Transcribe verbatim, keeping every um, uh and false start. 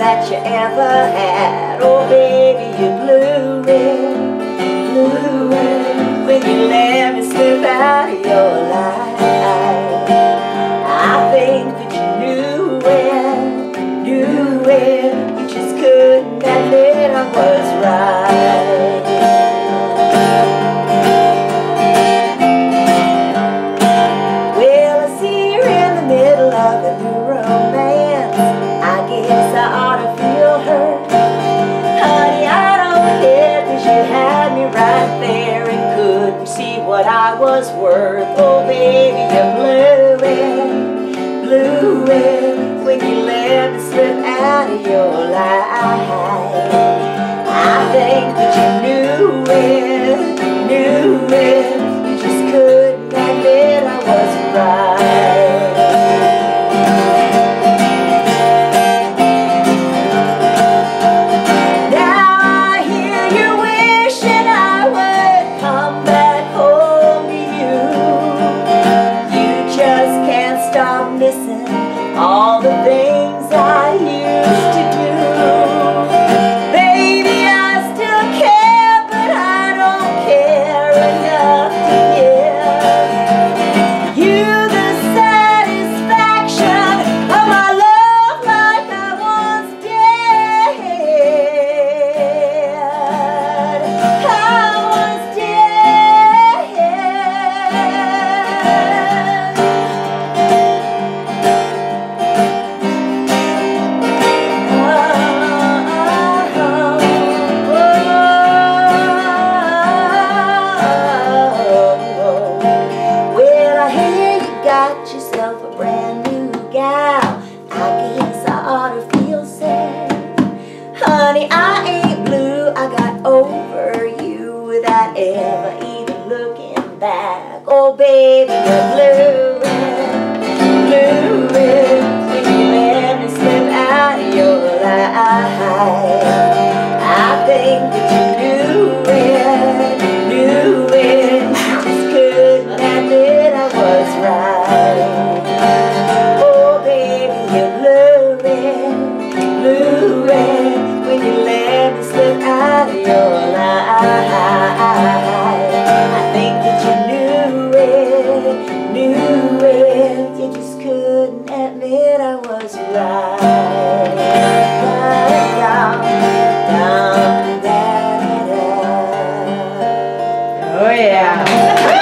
that you ever had. Oh baby, you blew it, blew it when you let me slip out of your life. I think that you knew it, knew it, you just couldn't admit I was right. Well, I see you're in the middle of a new romance. I guess I ought to feel hurt. Honey, I don't care, 'cause you had me right there and couldn't see what I was worth. Oh baby, you blew it, blew it when you let me slip out of your life. I think that you knew it, knew it, you just couldn't admit I was right. Now I hear you wishing I would come back home to you. You just can't stop missing all the things I used to do. Baby, I still care, but I don't care enough to give you the satisfaction of my love like I once did. I once did. Got yourself a brand new gal. I guess I ought to feel sad. Honey, I ain't blue, I got over you without ever even looking back. Oh baby, you're blue, blue, when you let me slip out of your life. I think that you knew it, knew it, just couldn't admit I was right. Oh baby, you blew it, blew it when you let me slip out of your life. I think that you knew it, knew it, you just couldn't admit I was right. Down, down, down, down. Oh yeah.